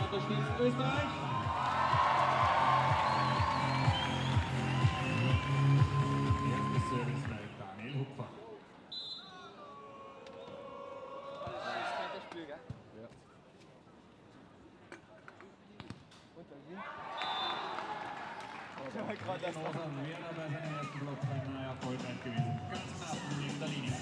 unterstützt Österreich. Erstes Service bei Daniel Hupfer. Das ist das Spiel, gell? Ja. Und dann Wind. Rosa wäre bei seinem ersten Block beinahe erfolgreich gewesen. Ganz knapp neben der Linie.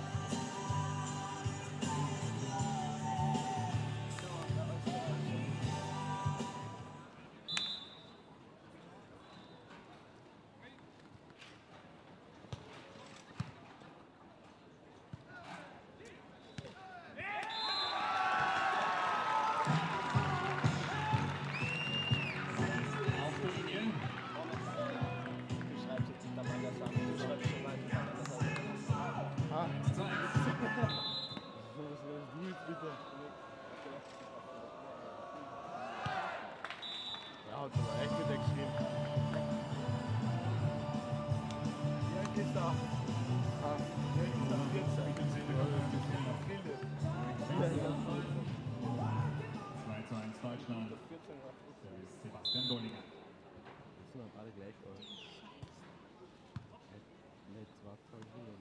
Ja, hat aber echt wieder geschrieben. Ja, ist da. Ja, ist da 2:1 Deutschland. 14. Service Sebastian Dollinger. Das sind halt alle gleich, aber. Nicht zwei voll wieder.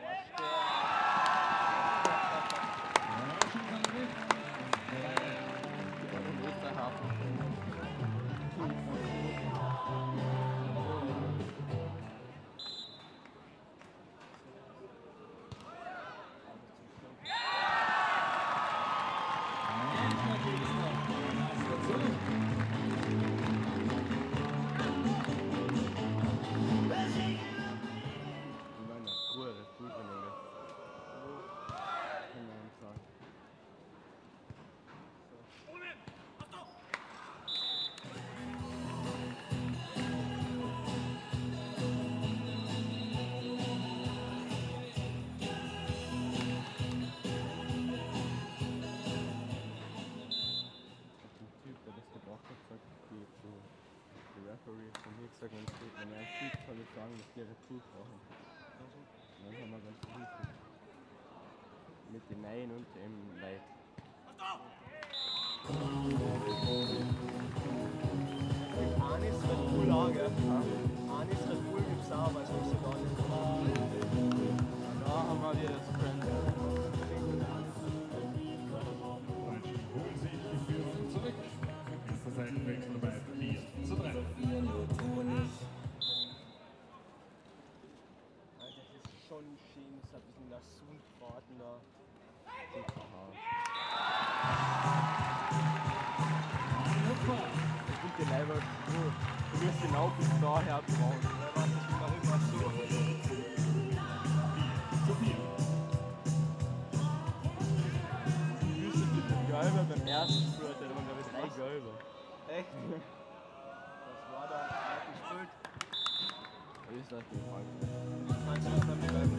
Wenn er sieht, kann ich sagen, dass die Retur brauchen. Und dann haben wir ganz richtig. Mit den Neuen und dem Leid. Anis Red Bull auch, gell? Anis Red Bull gibt's auch, aber es muss ja gar nicht. Da haben wir wieder das Können. Deutschen holen sich die Führung zurück. Erster Seitenwechsel bei 4:3. Das ist schon schön, so ein bisschen nach Sundfahrten da. Die Leiber, du wirst genau bis daher brauchen. Weil was ist immer so. 4:4. Die Wüste mit dem Gelber beim ersten Spiel, da waren glaube ich 3 Gelber. Echt? Was war da? Hat gespielt? Österreich den Fall. Meinst du, was haben die beiden?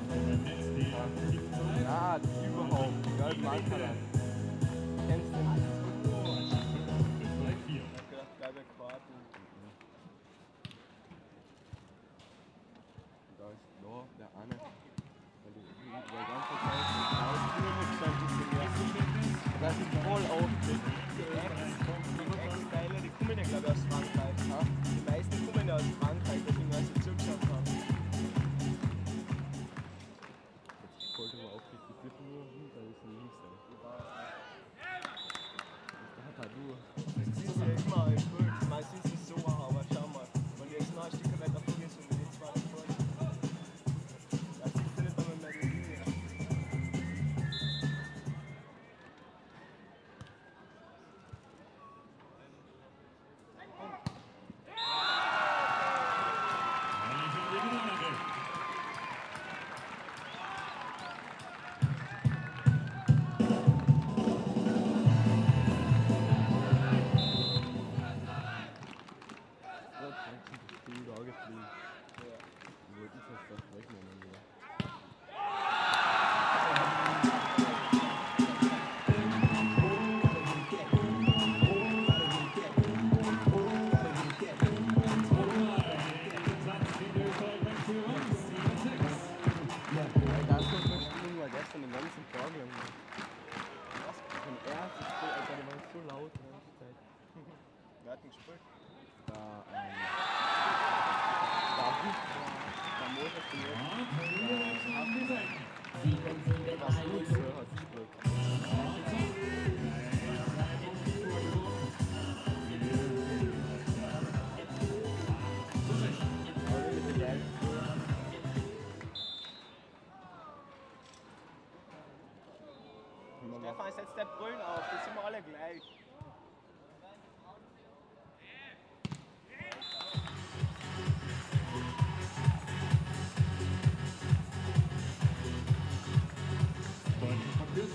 Ja, das überhaupt. Die gelben Ankalan. Kennst du den? Bis 3:4. Ich hab gedacht, gelbe Karten. Da ist klar, der eine. Weil die ganze Zeit ein bisschen mehr. Das ist voll aufgekriegt. Die Ex-Teile, die kommen ja glaube ich aus Frankreich. Ja? Die meisten kommen ja aus Frankreich, deswegen als sie zugeschaut haben. Jetzt voll drüber aufgekriegt. Die flippen nur hin, da ist ein Links. Da hat er nur. Das ist ja immer cool. Meistens ist es so, aber schau mal. Wenn du jetzt noch ein Stück weiter vorgehst und die zwei davor, das findet man mit der Linie. Das erstes Spiel, Alter, die waren so laut die ganze Zeit. Wer hat denn gespielt? Da Moses Ja, Torhüter wechseln an die Seiten. das Lutze hat gespielt. Aber wirklich geil. Stefan, setz der Brüllen auf, das sind wir alle gleich. Deutlich markiert.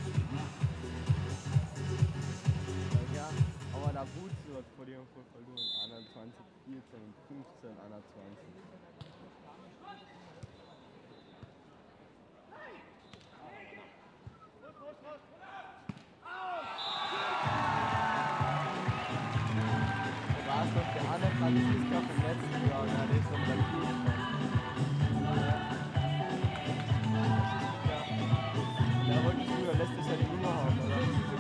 Ja, aber der Butze hat vor dem Anfang verloren. 21, 14 und 15, 21. Du warst doch der andere Franziska vom letzten Jahr, der ist um der Tour Der wollte früher letztes Jahr die Nummer haben, oder?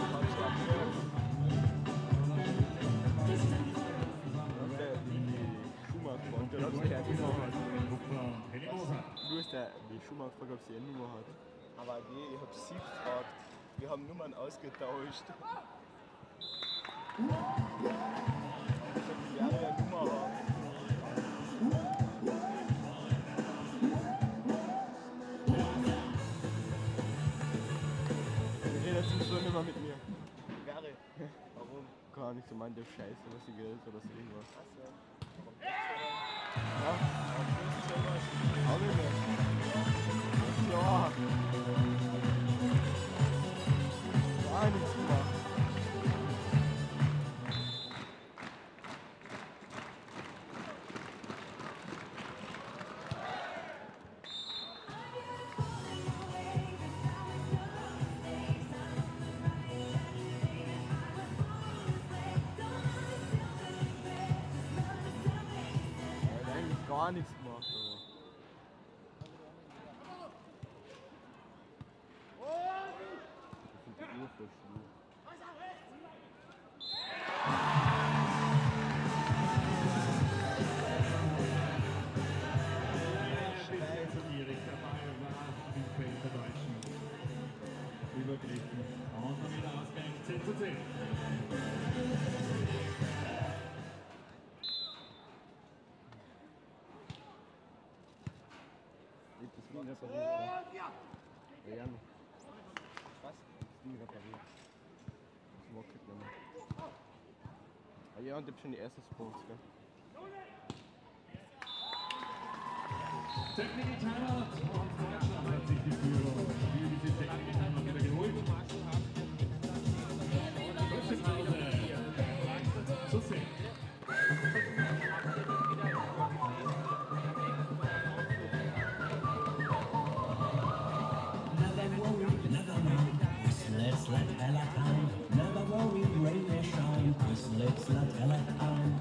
Die Schumacher wollte, ob sie eine Nummer hat. Henny Moser. Du hast die Schumacher gefragt, ob sie eine Nummer hat. Aber nee, ich hab sie gefragt. Wir haben Nummern ausgetauscht. Ich hab die Jahre eine Nummer haben. Redet sie so nicht mehr mit mir. Wäre. Warum? Gar nicht so meint der Scheiße, was sie Geld oder so irgendwas. Achso. Ja, Warum willst du sowas? auch nicht mehr. Ja. Gar nichts gemacht. Er hat eigentlich gar nichts gemacht, aber. Ich finde die Uhr voll schlimm. Erik dabei war im Feld der Deutschen übergriffen. Und dann wieder Ausgang 10:10. Ich hab das Ding repariert. Ja, Jan, Was? das Ding repariert. Das wackelt nicht mehr. Ah ja, und ich hab schon die ersten Sports, gell? Technical Timeout und Deutschland hat sich die Führung für diese Technical Timeout wieder geholt. Kurze Pause. Zu 10. Never worry, never mind. Let's let Ella down. Never worry, rain or shine. Let's let Ella down.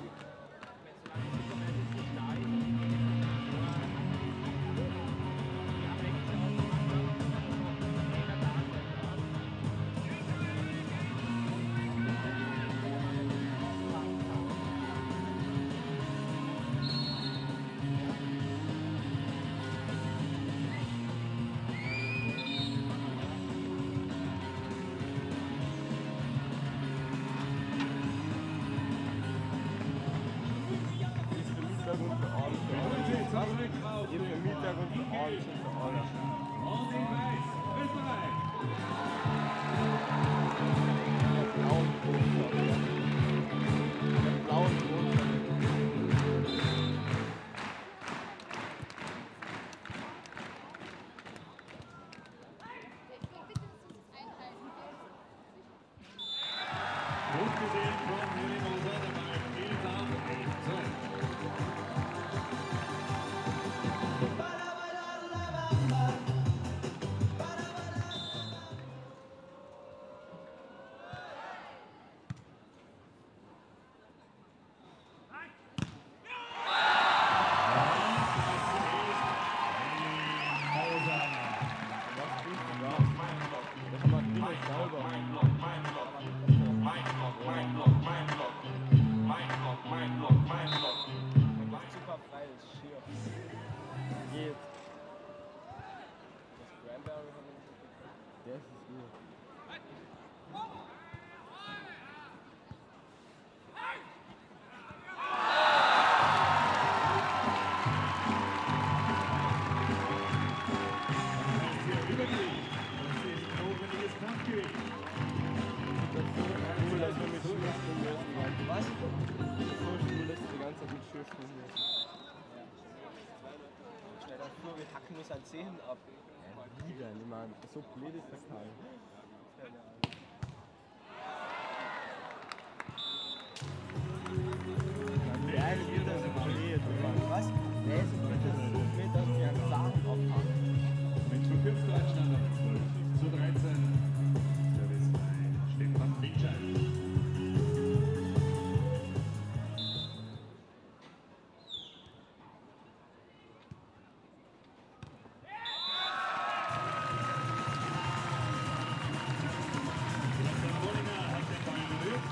Hier für Mittag und für Abend und für alles. Und in Weiß, Österreich. Blauen Brot. Blauen Brot. Gut gesehen von Henny Moser, der Ball geht auf 1:12. Das macht niemand sauber. dann 10 ab. Ja, wieder, ich meine, so blöd ist das kein. Keine Ahnung. Der ist wieder so blöd, Mann. Was? Der ist wieder so blöd, dass die einen Sachen abhaken. Mit für 5 Deutschland auf 12:13. Service bei Stefan Windscheid. Sebastian Bollinger hat den Ball berührt.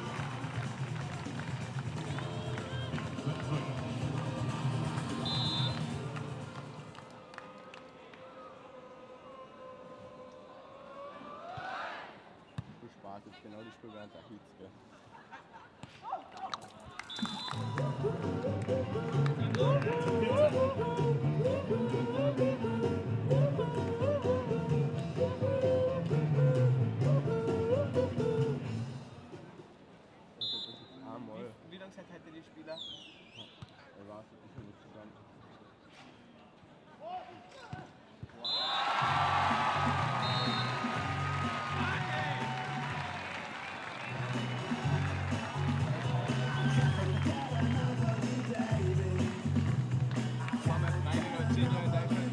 Viel Spaß, jetzt genau die Spiel während der Hits, gell. Einmal, Wie lange seid heute die Spieler? ich weiß nicht, wie viel nicht zusammen. Waren wir Freitag noch 10 Jahre in Deutschland.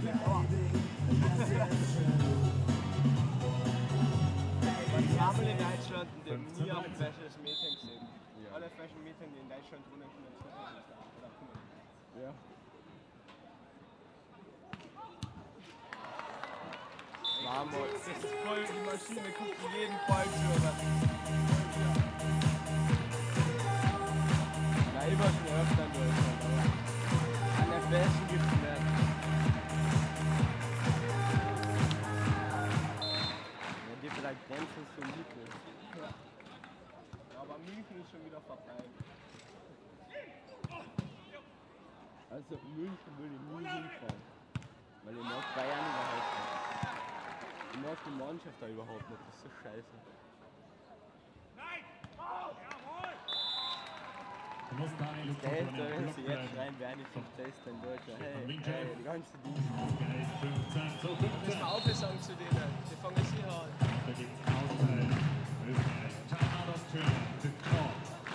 Wir haben in Deutschland nie auf ein Fashion Meeting gesehen. Ja. Alle Fashion Meeting, die in Deutschland wohnen, schon dazu. Ja. Zweimal. Das ist voll, die Maschine guckt jeden Ball zu. Na, ich war schon öfter in Deutschland, aber an der Fashion gibt es mehr. Ja, die vielleicht Grenzen so niedrig. Ja. Aber München ist schon wieder vorbei. Also München würde ich nie hinfahren. Weil ich mag Bayern überhaupt nicht. Ich mag die Mannschaft da überhaupt nicht, das ist so scheiße. Muss Daniel Der ist da, wenn Lukas sie jetzt schreien, wer nicht vom Test in Deutschland. Hey, hey, die ganze Dienst. 15 zu 15. Müssen wir aufsagen zu denen. Die fangen sicher an. Da gibt's Auszeit. Österreich. Timeout Australia. The call.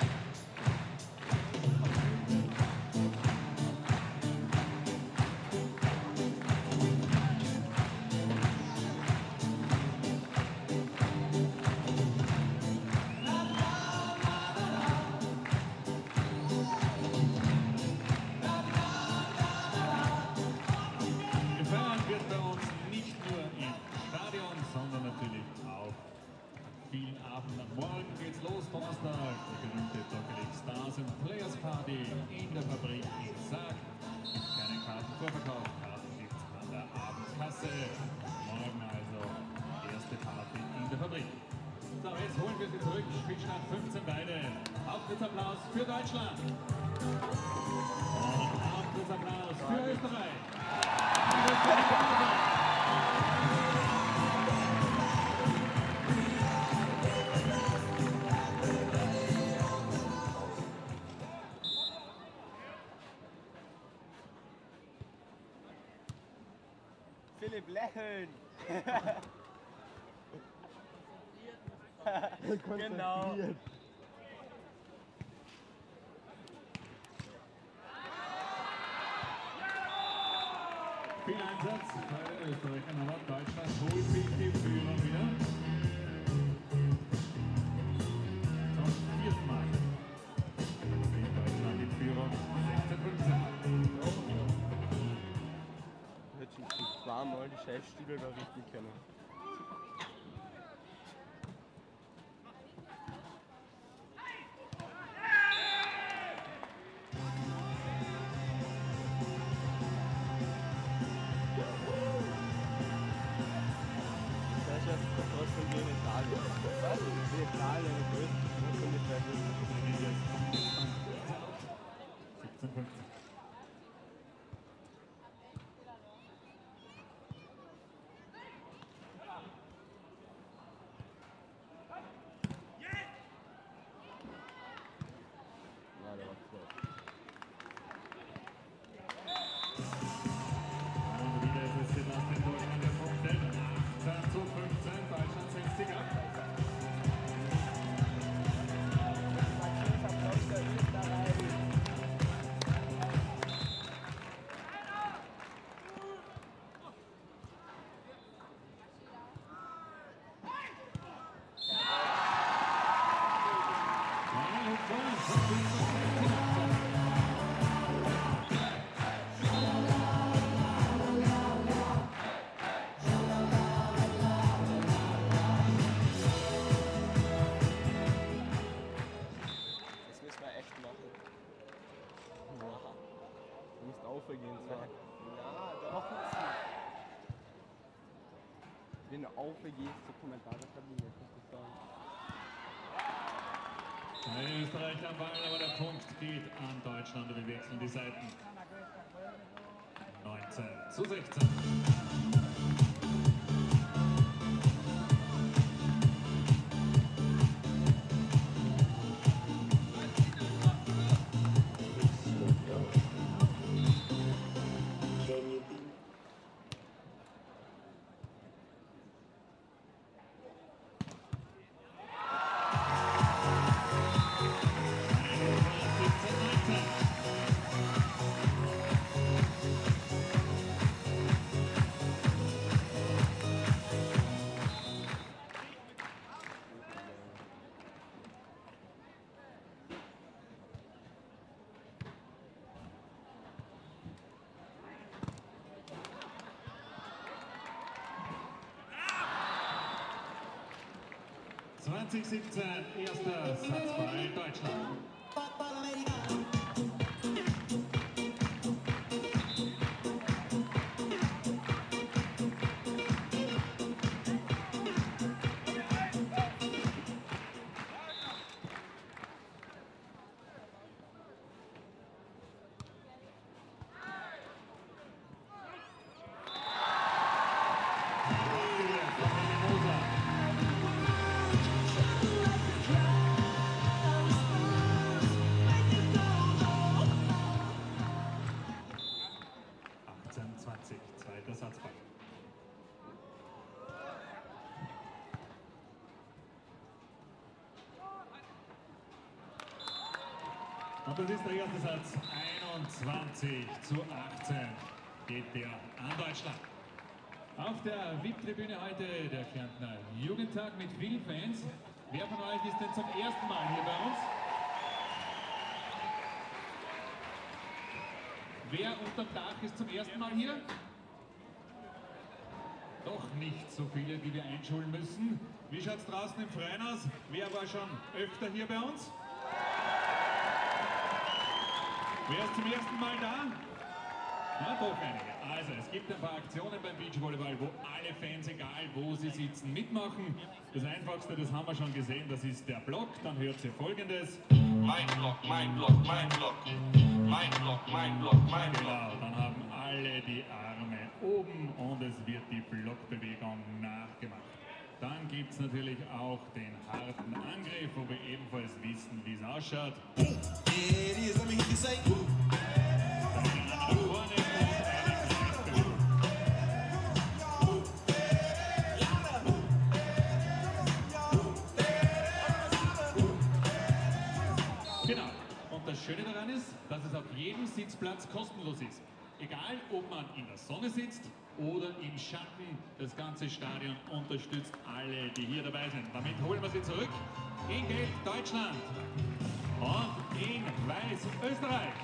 Gefeiert wird bei uns nicht nur im Stadion, sondern natürlich auch an vielen Abenden. Morgen geht's los, Donnerstag, die berühmte Dr. League Stars and Players Party in der Fabrik in Sarg. Gibt keine Kartenvorverkauf, Karten gibt's an der Abendkasse. Morgen also die erste Party in der Fabrik. So, jetzt holen wir sie zurück, Spielstand 15 beide. Auftrittsapplaus für Deutschland. Und Auftrittsapplaus für Österreich. Philipp, lächeln! Genau. Viel Einsatz bei den Österreichern, aber Deutschland holt sich die Führung wieder. Zum 4. Mal. In Deutschland die Führung 16:15. Hätte schon zweimal die Scheißstühle da richtig können. Das ist jetzt trotzdem wie in Italien. Was? Wie Italien, die größten Flugzeuge der Welt. 17:15. Ja, der war klar. Und wieder ist es Sebastian Das müssen wir echt machen. Du musst aufgehen sein. Na, doch nicht. Wenn du aufgehst zur Kommentarkabine, kannst du sagen. Ein Österreich am Ball, aber der Punkt geht an Deutschland und wir wechseln die Seiten. 19:16. Erster Satzball Deutschland. Zweiter Satzball. Und das ist der erste Satz. 21:18 geht der an Deutschland. Auf der VIP-Tribüne heute der Kärntner Jugendtag mit vielen Fans. Wer von euch ist denn zum ersten Mal hier bei uns? Wer unterm Dach ist zum ersten Mal hier? Doch nicht so viele, die wir einschulen müssen. Wie schaut es draußen im Freien aus? Wer war schon öfter hier bei uns? Wer ist zum ersten Mal da? Na, doch einige. Also, es gibt ein paar Aktionen beim Beachvolleyball, wo alle Fans, egal wo sie sitzen, mitmachen. Das Einfachste, das haben wir schon gesehen, das ist der Block. Dann hört ihr Folgendes. Mein Block, mein Block, mein Block. Mein Block, mein Block, mein Block. Genau, dann haben alle die Arme oben und es wird die Blockbewegung nachgemacht. Dann gibt es natürlich auch den harten Angriff, wo wir ebenfalls wissen, wie es ausschaut. Genau. Und das Schöne daran ist, dass es auf jedem Sitzplatz kostenlos ist. Egal, ob man in der Sonne sitzt oder im Schatten, das ganze Stadion unterstützt alle, die hier dabei sind. Damit holen wir sie zurück. In Gelb Deutschland und in Weiß Österreich.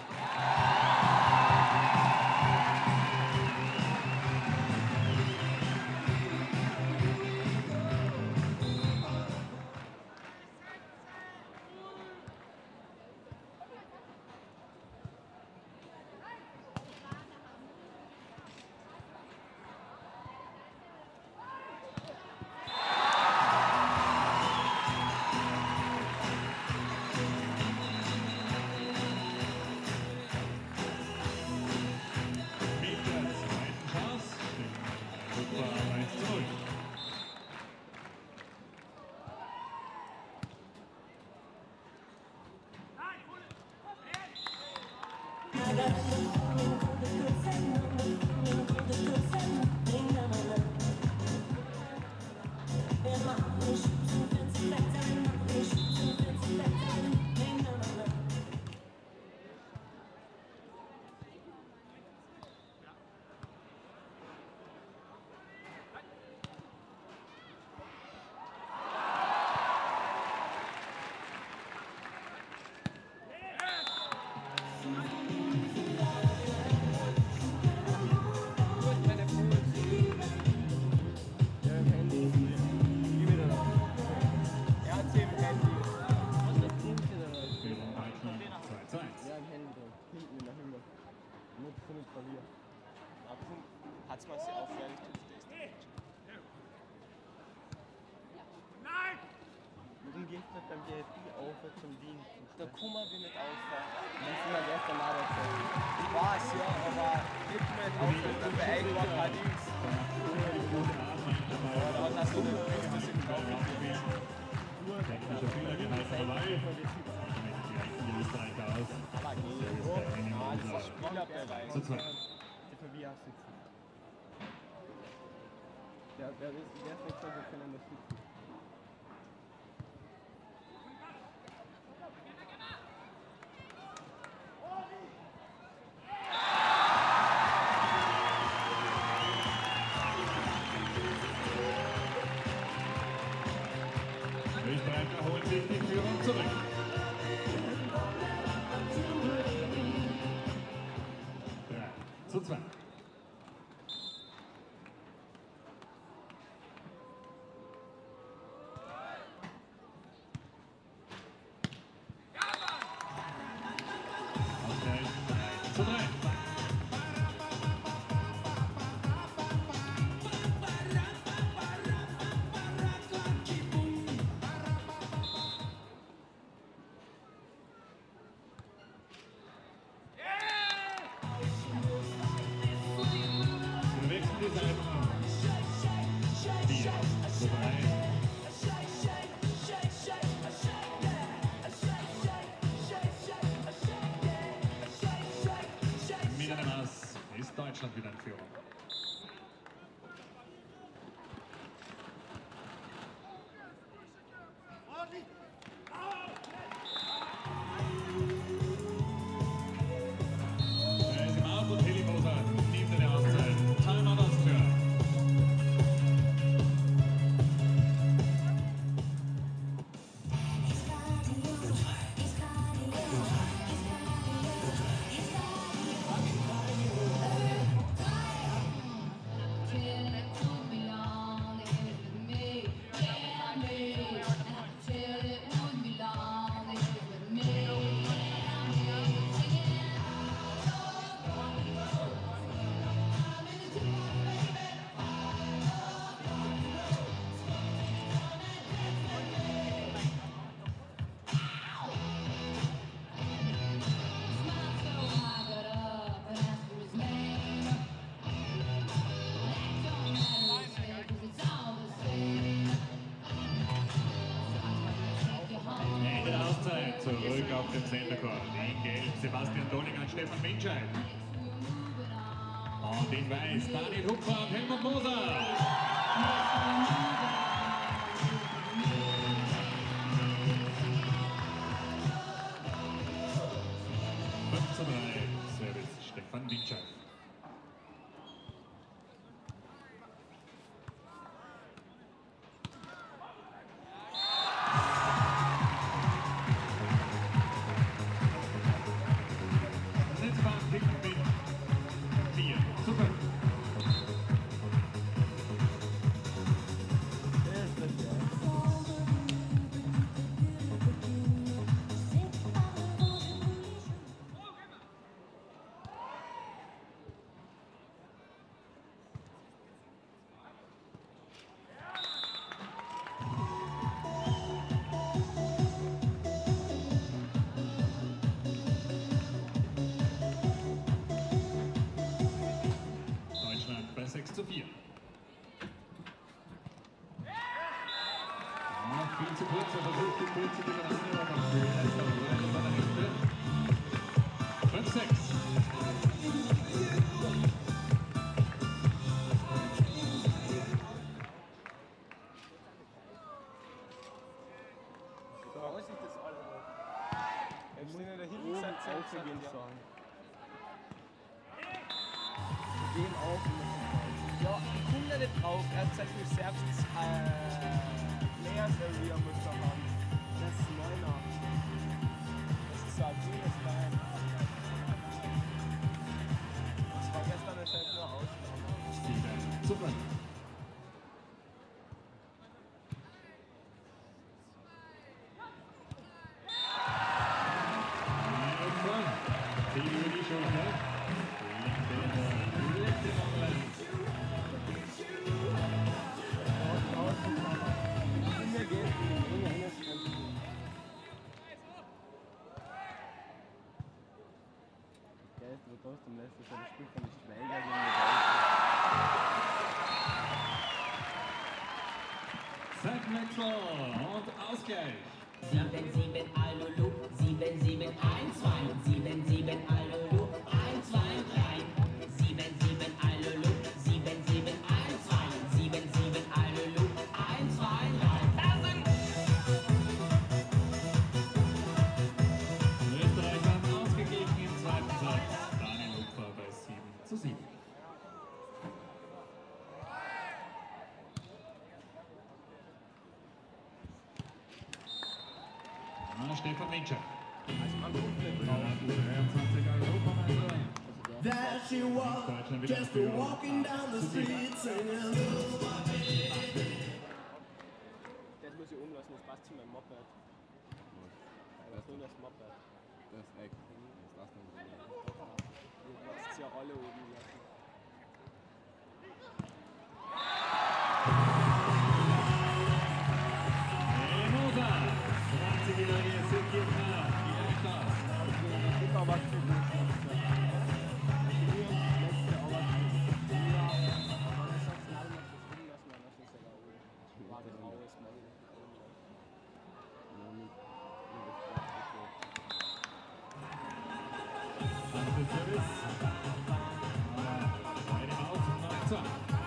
einfach zum Dienst. Da kommen wir nicht auffahren. Das ist immer gestern Arbeitszeit. Ich weiß, ja, aber nicht mehr aufhören, dann bei Eigenwort halt nichts. Aber da hat er so eine Liste sich gekauft. Technischer Fehler gehalten vorbei. Damit gleichen die Österreicher aus. Aber das ist Spielerbereich. Zu zweit. Die Verwirr sitzen. Der ist nicht so, wir können das sitzen. Österreicher holen sich die Führung zurück. Ja, zu zweit. Ausgleich 3:3. Wir wechseln die Seiten. 4:3. Mit einem Ass ist Deutschland wieder in Führung. Er ist im Out und Heli Moser nimmt eine Auszeit. Timeout Austria. Ende der Auszeit, zurück auf den Center Court. In Gelb Sebastian Dollinger und Stefan Winscheid. Und in Weiß Daniel Hupfer und Helmut Moser. 5:3, Service Stefan Winscheid. Netzbahn kicken mit 4:5. Deutschland bei 6:4. Ja, viel zu kurz, er versucht die kurze Differenz, aber er ist noch rein bei der Hälfte. 5:6. Was ist das alles? Jetzt sind wir da hinten Oben seit 10 aufgehen Jahren. sagen. Den auf. Ja, ich komme da nicht drauf. Er hat gesagt, wir selbst Players Area muss da haben. Das ist 9er. Das ist so ein grünes Bein. Das war gestern anscheinend nur Ausnahme. 7:5. Die Juli schon, ne? Letzte Mal. Kinder gehen in die Enge eines Kämpfen. du trotzdem letztes Jahr das Spiel von den Schweiger gegen die Deutschen. Seitenwechsel und Ausgleich. 7-7 Alulu, 7-7 1-2, 7-7 Alulu, 1-2-3, 7-7 Alulu, 7-7 1-2, 7-7 Alulu, 1-2-3. Österreich hat ausgeglichen im zweiten Satz. Daniel Hupfer bei 7:7. Stefan Winczek. Also man guckt nicht drauf. 23 Europameister. There she was, just walking down the street singing. Das muss ich umlassen, das passt zu meinem Moped. Das ist nur das Moped. Das ist echt. Das lass mal so. Du machst ja alle oben lassen. Moser, 20-jährige Südkirchner, Direktklasse. Immer was zu tun. Service. Beide aus, 19.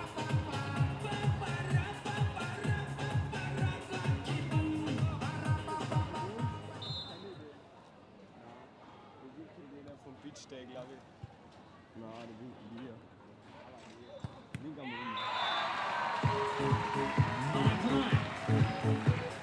Vom Beach Day, glaube ich. Na, der winkt Bier. Wink am Ende. 9:9.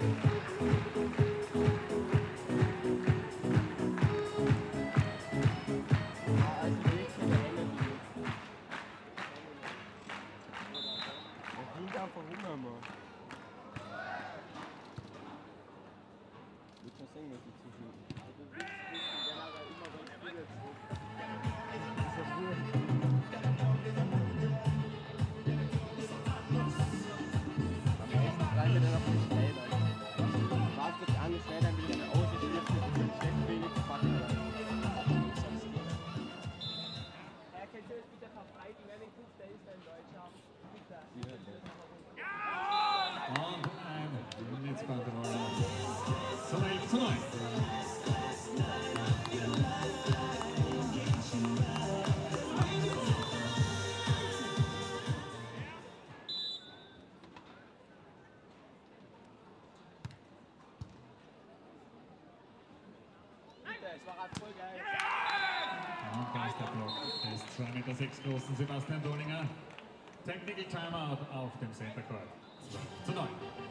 Und ein Blitzkontrolle. So 11:9. Es war halt voll geil. Und Geisterblock des 2,6 Meter großen Sebastian Dolinger. Technical Timeout auf dem Center Court. 2:9.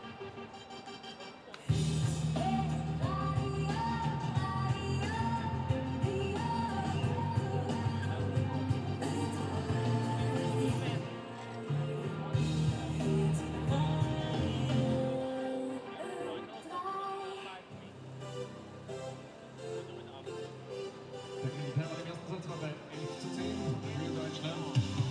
Technical Timeout im ersten Satz war bei 11:10 für Deutschland.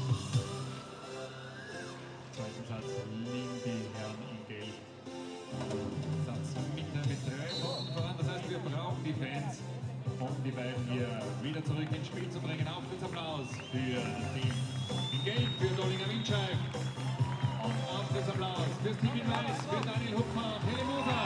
Zweiten Satz liegen die Herren in Gelb. Satz mit 3 Punkten voran. Das heißt, wir brauchen die Fans, um die beiden hier wieder zurück ins Spiel zu bringen. Auftrittsapplaus für das Team in Gelb, für Dolinger Winczek. Und Auftrittsapplaus fürs Team in Weiß, für Daniel Hupfer und Heli Moser.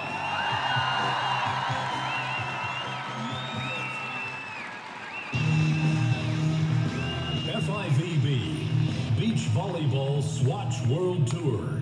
FIVB Beach Volleyball Swatch World Tour.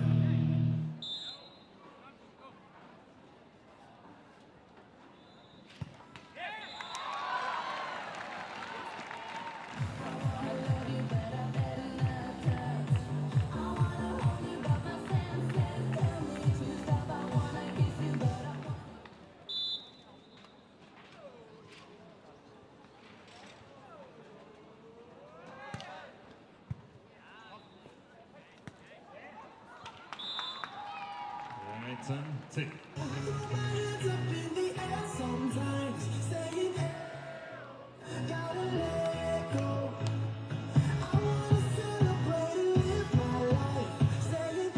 Zehn. Hands up in the air sometimes, saying, gotta let go. I wanna celebrate and live my life, saying,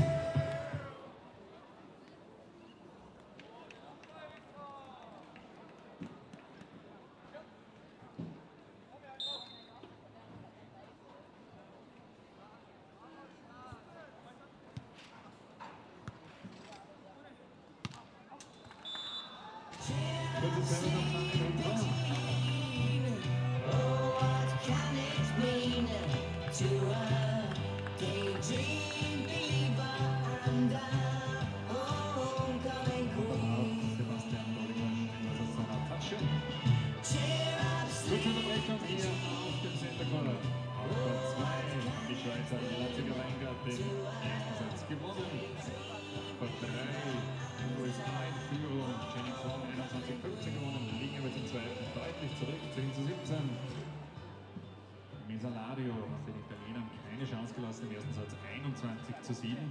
Kurze Unterbrechung hier auf dem Center Court. Auf Court 2 die Schweizer Lazio Weingart den ersten Satz gewonnen. Court 3 die USA in Führung. Jenny Kwon 21:15 gewonnen. Liegen aber zum zweiten deutlich zurück, 10:17. Mesalario hat den Italienern keine Chance gelassen im ersten Satz, 21:7.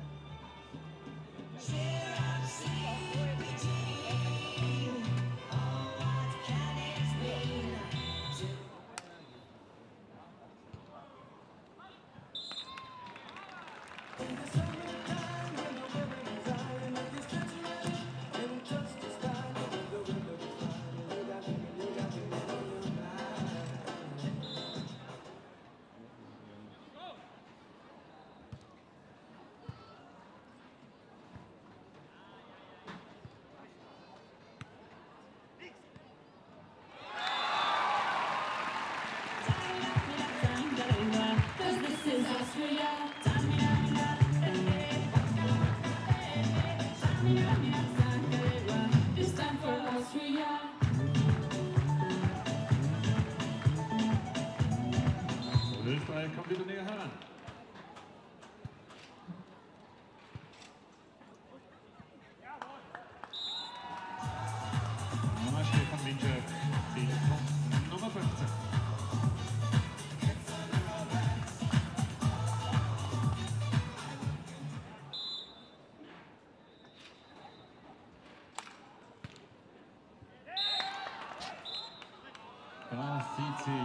Österreich kommt wieder näher heran. Nummer Stefan Winczek, die Nummer 15. Da sieht sich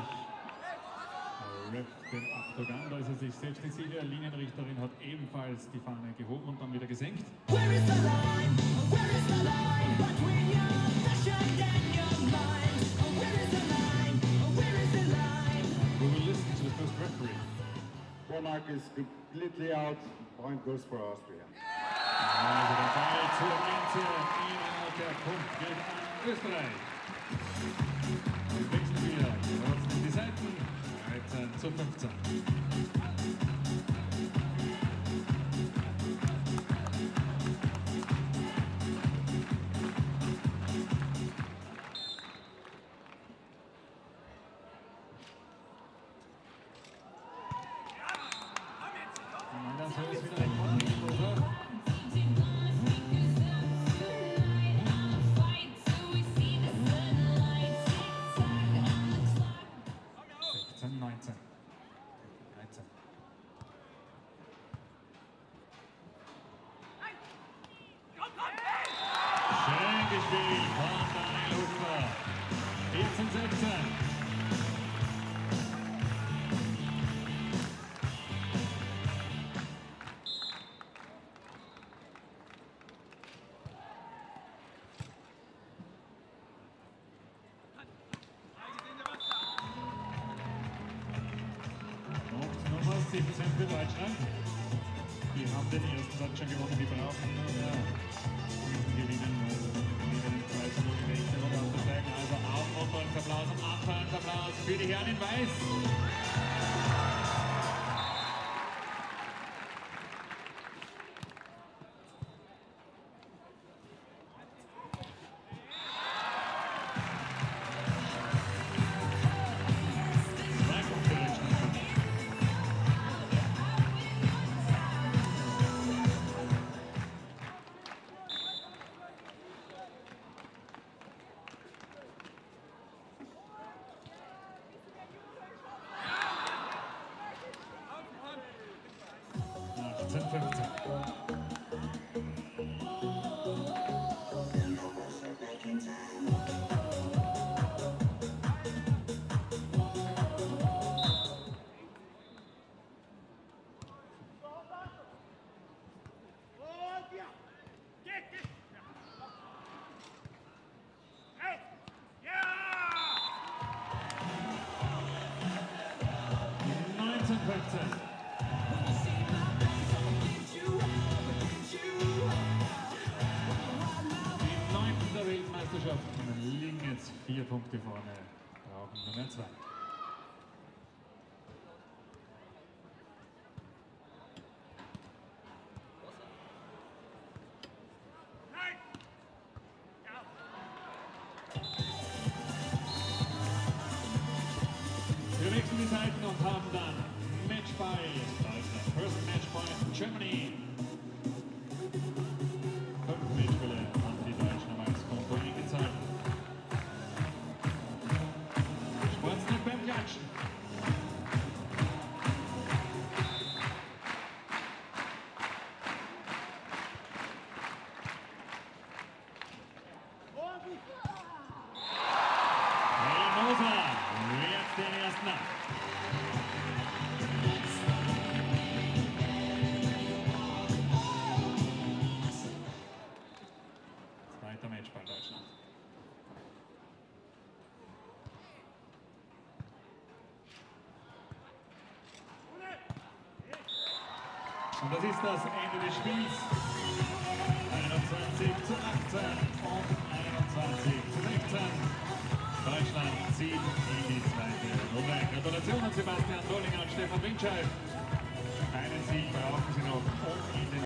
den Abdruck an, da ist er sich selbst nicht sicher. Linienrichterin hat ebenfalls die Fahne gehoben und dann wieder gesenkt. Where is the line? Where is the line between your passion and your mind? Where is the line? Where is the line? We will listen to the first referee. Cormac is completely out. Point goes for Austria. Also der Ball zur Grenze, innerhalb der Punkt geht an Österreich. Wir wechseln wieder die Seiten. 13:15. Das ist wieder ein Konter. Schön gespielt von Daniel Hupfer. 14:16. Und Nummer 17 für Deutschland. Die haben den ersten Satz schon gewonnen, die brauchen nur gewinnen, gewinnen 2:0 die nächste Runde aufzusteigen. Also Aufopferungsapplaus und Abfallungsapplaus für die Herren in Weiß. 4 Punkte vorne, brauchen nur mehr 2. Wir wechseln die Seiten und haben dann Matchball. Deutschland, First Matchpoint, Germany. 5 Matchbälle haben die Deutschen am Konto eingezahlt. Sportsnet beim Klatschen. Moser wehrt den ersten ab. Zweiter Matchball Deutschland. Und das ist das Ende des Spiels. 21:18 und 21:16. Deutschland zieht in die zweite Runde. Gratulation an Sebastian Dollinger und Stefan Windscheid. Einen Sieg brauchen sie noch, um in den